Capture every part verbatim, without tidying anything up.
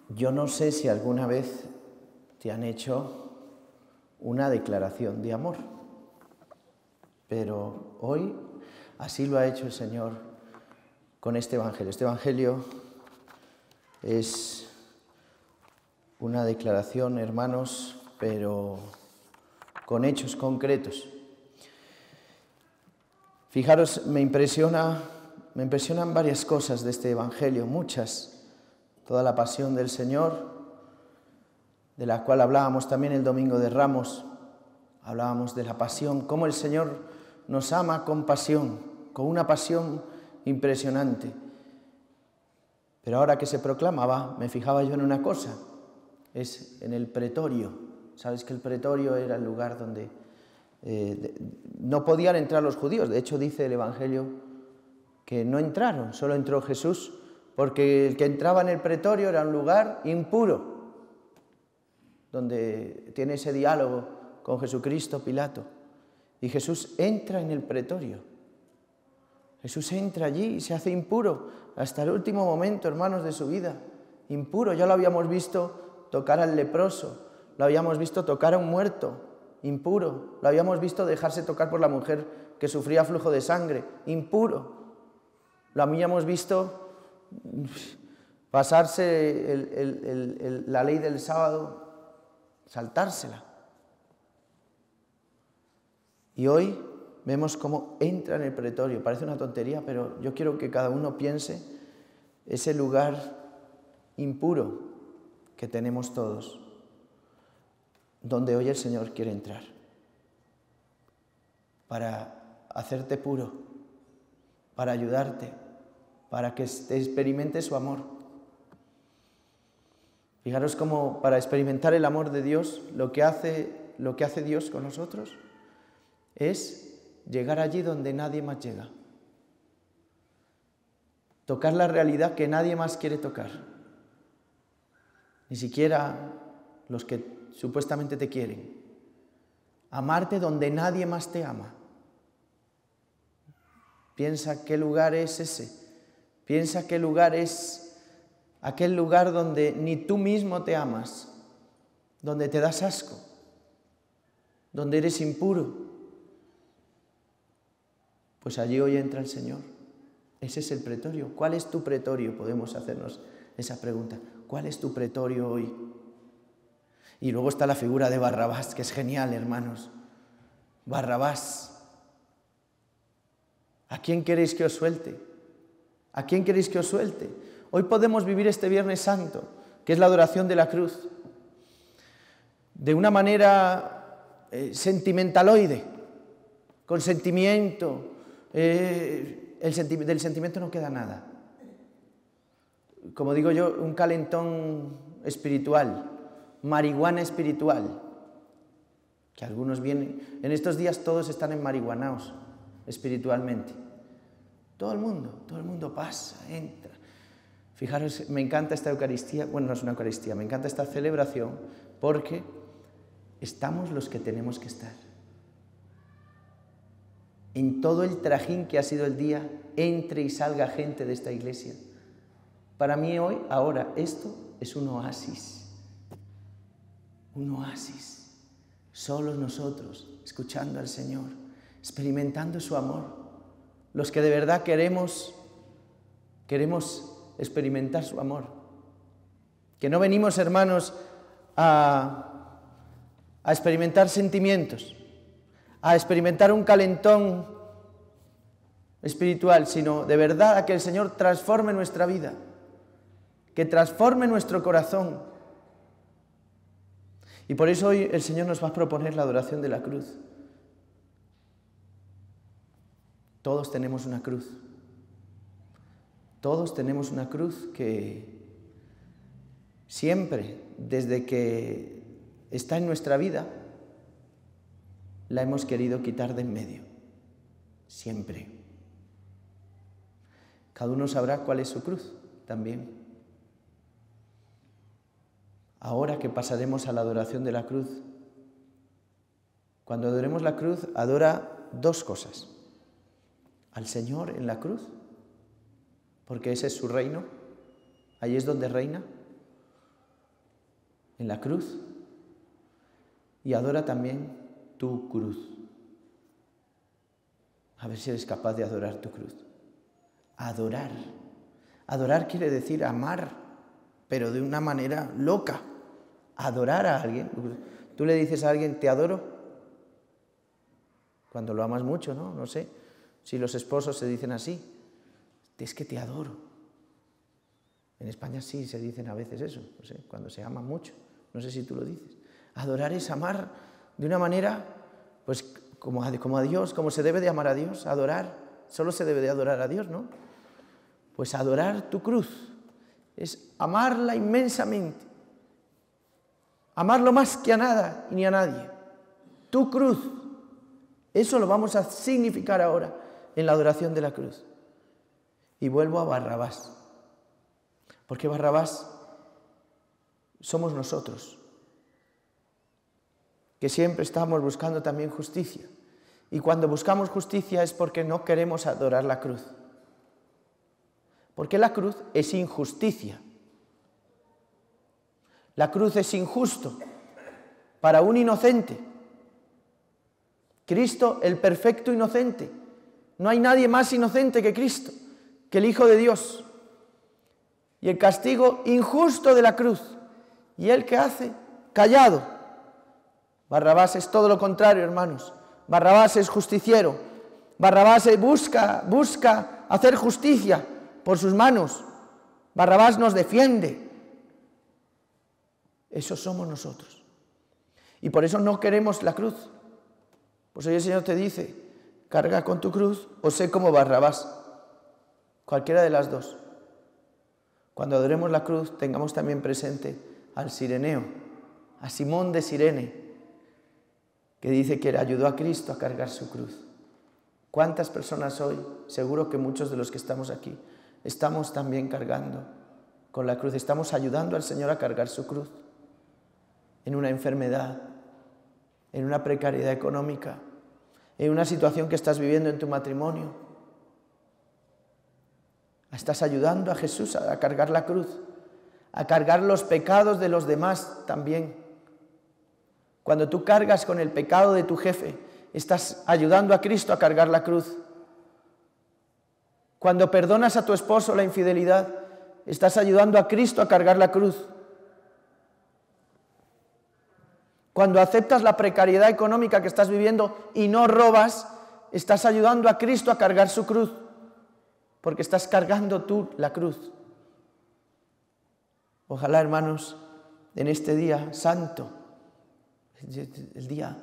Yo no sé si alguna vez te han hecho una declaración de amor, pero hoy así lo ha hecho el Señor con este Evangelio. Este Evangelio es una declaración, hermanos, pero con hechos concretos. Fijaros, me impresiona, me impresionan varias cosas de este Evangelio, muchas. Toda la pasión del Señor, de la cual hablábamos también el Domingo de Ramos. Hablábamos de la pasión, cómo el Señor nos ama con pasión, con una pasión impresionante. Pero ahora que se proclamaba, me fijaba yo en una cosa, es en el pretorio. Sabes que el pretorio era el lugar donde eh, de, no podían entrar los judíos. De hecho, dice el Evangelio que no entraron, solo entró Jesús, porque el que entraba en el pretorio era un lugar impuro, donde tiene ese diálogo con Jesucristo, Pilato. Y Jesús entra en el pretorio. Jesús entra allí y se hace impuro hasta el último momento, hermanos, de su vida. Impuro. Ya lo habíamos visto tocar al leproso, lo habíamos visto tocar a un muerto, impuro. Lo habíamos visto dejarse tocar por la mujer que sufría flujo de sangre, impuro. Lo habíamos visto pasarse el, el, el, el, la ley del sábado, saltársela. Y hoy vemos cómo entra en el pretorio. Parece una tontería, pero yo quiero que cada uno piense ese lugar impuro que tenemos todos, donde hoy el Señor quiere entrar para hacerte puro, para ayudarte, para que experimentes su amor. Fijaros cómo para experimentar el amor de Dios, lo que hace, lo que hace Dios con nosotros es llegar allí donde nadie más llega. Tocar la realidad que nadie más quiere tocar. Ni siquiera los que supuestamente te quieren. Amarte donde nadie más te ama. Piensa qué lugar es ese. Piensa qué lugar es aquel lugar donde ni tú mismo te amas, donde te das asco, donde eres impuro. Pues allí hoy entra el Señor. Ese es el pretorio. ¿Cuál es tu pretorio? Podemos hacernos esa pregunta. ¿Cuál es tu pretorio hoy? Y luego está la figura de Barrabás, que es genial, hermanos. Barrabás. ¿A quién queréis que os suelte? ¿A quién queréis que os suelte? Hoy podemos vivir este Viernes Santo, que es la adoración de la cruz, de una manera eh, sentimentaloide, con sentimiento. Eh, el senti- del sentimiento no queda nada. Como digo yo, un calentón espiritual, marihuana espiritual, que algunos vienen. En estos días todos están enmarihuanaos espiritualmente. Todo el mundo, todo el mundo pasa, entra. Fijaros, me encanta esta Eucaristía, bueno, no es una Eucaristía, me encanta esta celebración porque estamos los que tenemos que estar. En todo el trajín que ha sido el día, entre y salga gente de esta iglesia. Para mí hoy, ahora, esto es un oasis. Un oasis. Solos nosotros, escuchando al Señor, experimentando su amor. Los que de verdad queremos, queremos experimentar su amor. Que no venimos, hermanos, a, a experimentar sentimientos, a experimentar un calentón espiritual, sino de verdad a que el Señor transforme nuestra vida, que transforme nuestro corazón. Y por eso hoy el Señor nos va a proponer la adoración de la cruz. Todos tenemos una cruz. Todos tenemos una cruz que siempre, desde que está en nuestra vida, la hemos querido quitar de en medio. Siempre. Cada uno sabrá cuál es su cruz también. Ahora que pasaremos a la adoración de la cruz, cuando adoremos la cruz, adora dos cosas. Al Señor en la cruz, porque ese es su reino, ahí es donde reina, en la cruz y adora también tu cruz. A ver si eres capaz de adorar tu cruz. Adorar. Adorar quiere decir amar, pero de una manera loca. Adorar a alguien. Tú le dices a alguien, te adoro, cuando lo amas mucho, ¿no? No sé si los esposos se dicen así. Es que te adoro. En España sí se dicen a veces eso, no sé, cuando se aman mucho. No sé si tú lo dices. Adorar es amar de una manera, pues, como a, como a Dios, como se debe de amar a Dios. Adorar, solo se debe de adorar a Dios, ¿no? Pues adorar tu cruz es amarla inmensamente. Amarlo más que a nada ni a nadie. Tu cruz. Eso lo vamos a significar ahora en la adoración de la cruz. Y vuelvo a Barrabás. Porque Barrabás somos nosotros, que siempre estamos buscando también justicia. Y cuando buscamos justicia es porque no queremos adorar la cruz. Porque la cruz es injusticia. La cruz es injusto para un inocente. Cristo, el perfecto inocente. No hay nadie más inocente que Cristo, que el Hijo de Dios. Y el castigo injusto de la cruz. ¿Y él qué hace? Callado. Barrabás es todo lo contrario, hermanos. Barrabás es justiciero. Barrabás busca, busca hacer justicia por sus manos. Barrabás nos defiende. Eso somos nosotros. Y por eso no queremos la cruz. Pues hoy el Señor te dice, carga con tu cruz o sé como Barrabás. Cualquiera de las dos. Cuando adoremos la cruz, tengamos también presente al Cireneo, a Simón de Cirene, que dice que le ayudó a Cristo a cargar su cruz. ¿Cuántas personas hoy, seguro que muchos de los que estamos aquí, estamos también cargando con la cruz, estamos ayudando al Señor a cargar su cruz? En una enfermedad, en una precariedad económica, en una situación que estás viviendo en tu matrimonio. Estás ayudando a Jesús a cargar la cruz, a cargar los pecados de los demás también. Cuando tú cargas con el pecado de tu jefe, estás ayudando a Cristo a cargar la cruz. Cuando perdonas a tu esposo la infidelidad, estás ayudando a Cristo a cargar la cruz. Cuando aceptas la precariedad económica que estás viviendo y no robas, estás ayudando a Cristo a cargar su cruz. Porque estás cargando tú la cruz. Ojalá, hermanos, en este día santo, el día,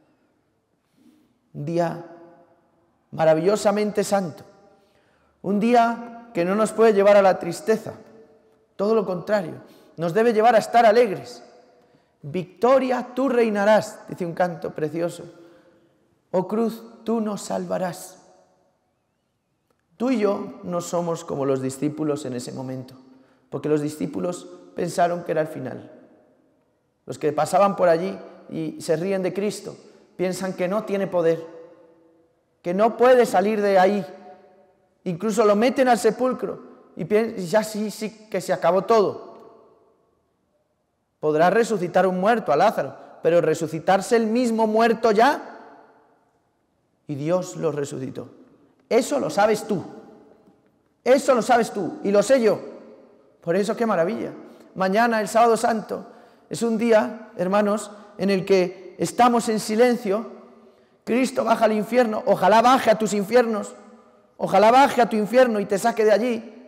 un día maravillosamente santo, un día que no nos puede llevar a la tristeza, todo lo contrario, nos debe llevar a estar alegres. Victoria, tú reinarás, dice un canto precioso. Oh cruz, tú nos salvarás. Tú y yo no somos como los discípulos en ese momento, porque los discípulos pensaron que era el final. Los que pasaban por allí y se ríen de Cristo, piensan que no tiene poder, que no puede salir de ahí. Incluso lo meten al sepulcro y piensan, ya sí, sí, que se acabó todo. Podrá resucitar un muerto, a Lázaro, pero resucitarse el mismo muerto ya, y Dios lo resucitó. Eso lo sabes tú, eso lo sabes tú, y lo sé yo. Por eso, qué maravilla. Mañana, el Sábado Santo, es un día, hermanos, en el que estamos en silencio. Cristo baja al infierno, ojalá baje a tus infiernos, ojalá baje a tu infierno y te saque de allí.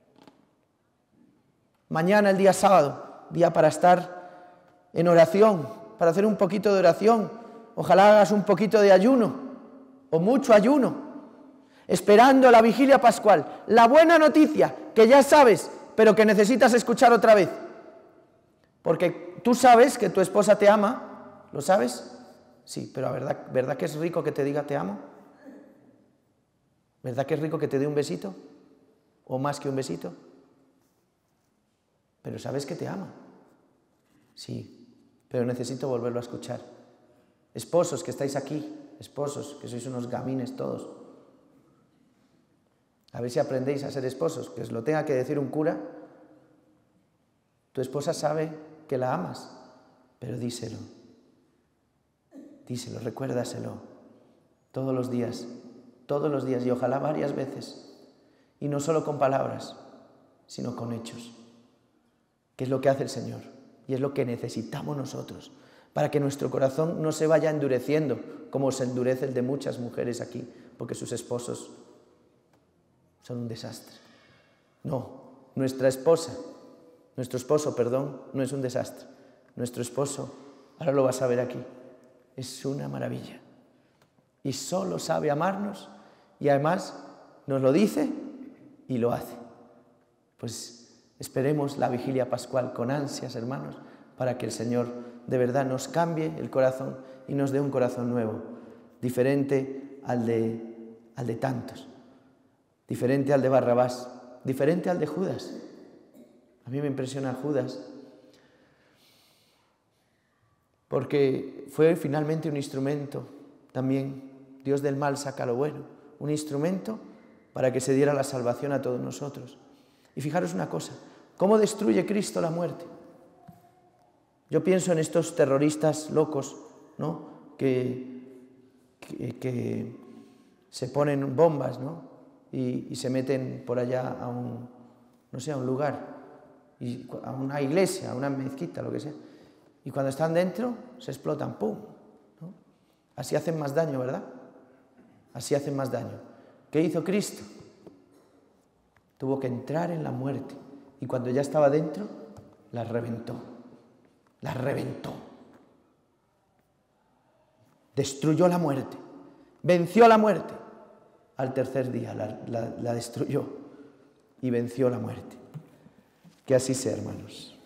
Mañana, el día sábado, día para estar en oración, para hacer un poquito de oración. Ojalá hagas un poquito de ayuno, o mucho ayuno, esperando la vigilia pascual. La buena noticia, que ya sabes, pero que necesitas escuchar otra vez. Porque tú sabes que tu esposa te ama, ¿lo sabes? Sí, pero ¿verdad, ¿verdad que es rico que te diga te amo? ¿Verdad que es rico que te dé un besito? ¿O más que un besito? Pero sabes que te ama. Sí, pero necesito volverlo a escuchar. Esposos que estáis aquí, esposos que sois unos gamines todos, a ver si aprendéis a ser esposos, que os lo tenga que decir un cura. Tu esposa sabe que la amas, pero díselo, díselo, recuérdaselo, todos los días, todos los días, y ojalá varias veces, y no solo con palabras, sino con hechos, que es lo que hace el Señor, y es lo que necesitamos nosotros, para que nuestro corazón no se vaya endureciendo, como se endurece el de muchas mujeres aquí, porque sus esposos son un desastre. No, nuestra esposa, nuestro esposo, perdón, no es un desastre. Nuestro esposo, ahora lo vas a ver aquí, es una maravilla. Y solo sabe amarnos y además nos lo dice y lo hace. Pues esperemos la vigilia pascual con ansias, hermanos, para que el Señor de verdad nos cambie el corazón y nos dé un corazón nuevo, diferente al de, al de tantos, diferente al de Barrabás, diferente al de Judas. A mí me impresiona Judas, porque fue finalmente un instrumento, también Dios del mal saca lo bueno, un instrumento para que se diera la salvación a todos nosotros. Y fijaros una cosa, ¿cómo destruye Cristo la muerte? Yo pienso en estos terroristas locos, ¿no? que, que, que se ponen bombas, ¿no? y, y se meten por allá a un, no sé, a un lugar, y a una iglesia, a una mezquita, lo que sea. Y cuando están dentro, se explotan, ¡pum! ¿no? Así hacen más daño, ¿verdad? Así hacen más daño. ¿Qué hizo Cristo? Tuvo que entrar en la muerte. Y cuando ya estaba dentro, la reventó. La reventó. Destruyó la muerte. Venció la muerte. Al tercer día la, la, la destruyó. Y venció la muerte. Que así sea, hermanos.